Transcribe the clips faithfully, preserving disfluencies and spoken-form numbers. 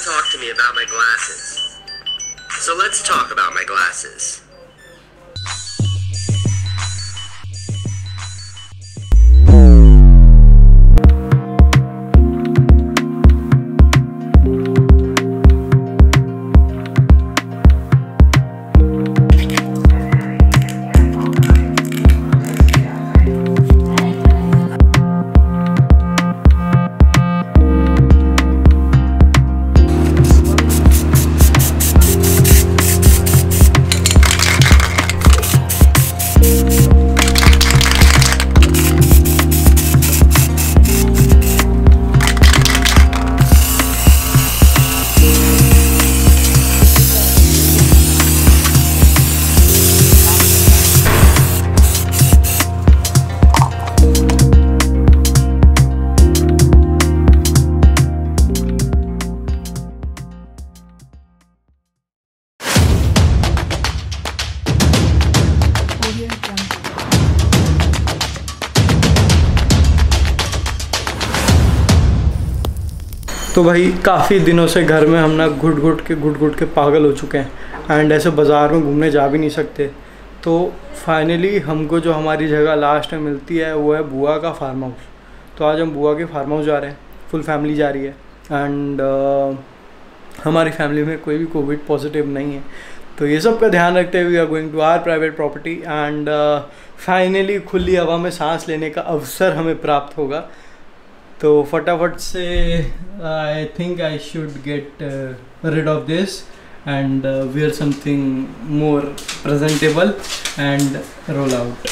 talk to me about my glasses. So let's talk about my glasses. तो भाई काफ़ी दिनों से घर में हम ना घुट घुट के घुट घुट के पागल हो चुके हैं एंड ऐसे बाज़ार में घूमने जा भी नहीं सकते। तो फाइनली हमको जो हमारी जगह लास्ट में मिलती है वो है बुआ का फार्म हाउस। तो आज हम बुआ के फार्म हाउस जा रहे हैं, फुल फैमिली जा रही है एंड uh, हमारी फैमिली में कोई भी कोविड पॉजिटिव नहीं है। तो ये सब का ध्यान रखते हुए we are going to our private property and finally खुली हवा में सांस लेने का अवसर हमें प्राप्त होगा। तो फटाफट से I think I should get rid of this and wear something more presentable and roll out.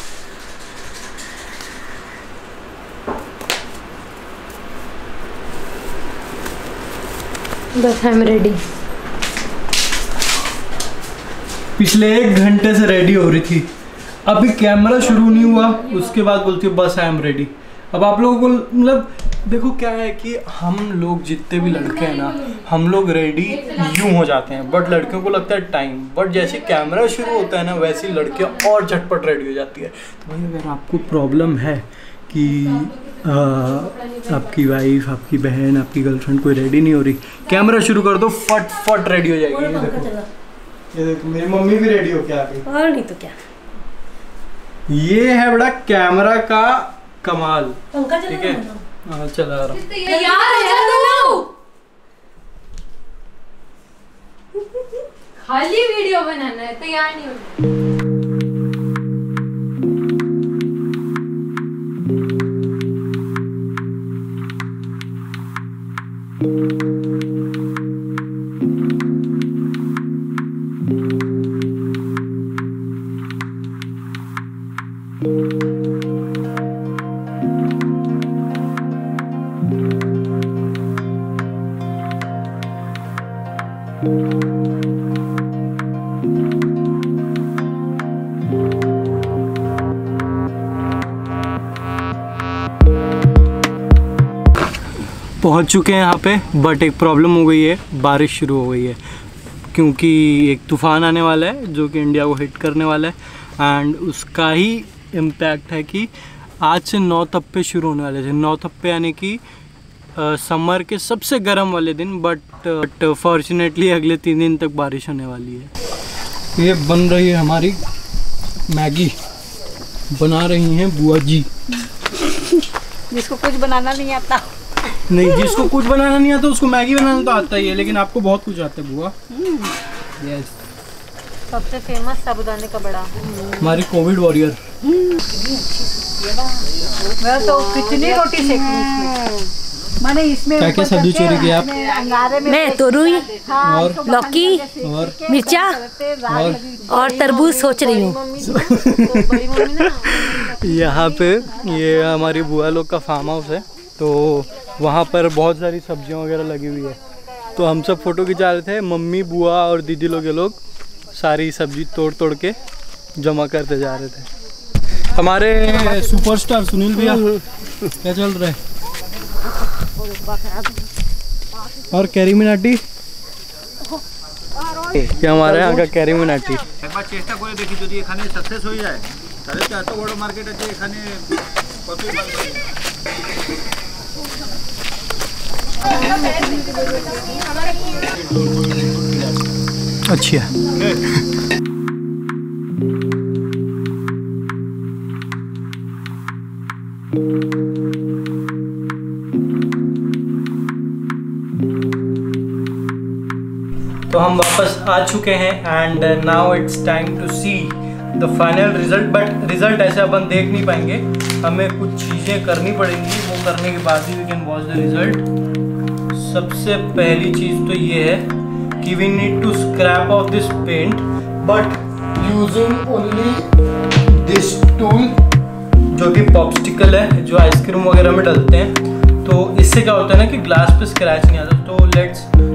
बस आई एम रेडी। पिछले एक घंटे से रेडी हो रही थी, अभी कैमरा शुरू नहीं हुआ उसके बाद बोलती हूँ बस आई एम रेडी। अब आप लोगों को मतलब देखो क्या है कि हम लोग जितने भी लड़के हैं ना हम लोग रेडी यूं हो जाते हैं, बट लड़कियों को लगता है टाइम, बट जैसे कैमरा शुरू होता है ना वैसे ही लड़कियां और झटपट रेडी हो जाती है। तो भाई अगर आपको प्रॉब्लम है कि आ, आपकी वाइफ, आपकी बहन, आपकी गर्लफ्रेंड कोई रेडी नहीं हो रही, कैमरा शुरू कर दो फट फट रेडी हो जाएगी। ये देखो ये देखो मेरी मम्मी भी रेडी हो क्या आ गई। और नहीं तो क्या, ये है बड़ा कैमरा का कमाल। ठीक है हाँ चला रहा हूँ। खाली वीडियो बनाना है, तैयार नहीं होना। पहुंच चुके हैं यहाँ पे, बट एक प्रॉब्लम हो गई है, बारिश शुरू हो गई है क्योंकि एक तूफ़ान आने वाला है जो कि इंडिया को हिट करने वाला है एंड उसका ही इम्पैक्ट है कि आज से नौ तप्पे शुरू होने वाले थे। नौ तप्पे यानी कि समर के सबसे गर्म वाले दिन, बट बट फॉर्चुनेटली अगले तीन दिन तक बारिश होने वाली है। ये बन रही है हमारी मैगी, बना रही हैं बुआ जी। जिसको कुछ बनाना नहीं आता नहीं, जिसको कुछ बनाना नहीं आता उसको मैगी बनाना तो आता ही है, लेकिन आपको बहुत कुछ आता है बुआ। यस, सबसे फेमस साबुदाने का बड़ा, हमारी कोविड वॉरियर। मैं तो कितनी रोटी सेकी मैंने इसमें। क्या क्या सब्जी चोरी की आप? मैं तोरुई और लौकी और मिर्चा और और तरबूज सोच रही हूँ। यहाँ पे ये हमारी बुआ लोग का फार्म हाउस है, तो वहाँ पर बहुत सारी सब्जियाँ वगैरह लगी हुई है। तो हम सब फ़ोटो खिंचा रहे थे, मम्मी बुआ और दीदी लोग ये लोग सारी सब्जी तोड़ तोड़ के जमा करते जा रहे थे। हमारे सुपरस्टार सुनील भैया क्या चल रहा है? और कैरी मिनाटी, ये हमारे यहाँ का कैरी मिनाटी। एक बार चेष्टा करे देखी যদি এখানে सक्सेस हो जाए তাহলে তো এত বড় মার্কেট আছে এখানে কতই अच्छी है। तो हम वापस आ चुके हैं and now it's time to see the final result. But result ऐसे अपन देख नहीं पाएंगे, हमें कुछ चीज़ें करनी पड़ेंगी, वो करने के बाद ही we can watch the result. सबसे पहली चीज़ तो ये है कि we need to scrap off this paint but using only this tool जो कि पॉप्स्टिकल है, जो आइसक्रीम वगैरह में डलते हैं। तो इससे क्या होता है ना कि ग्लास पे स्क्रैच नहीं आता। तो लेट्स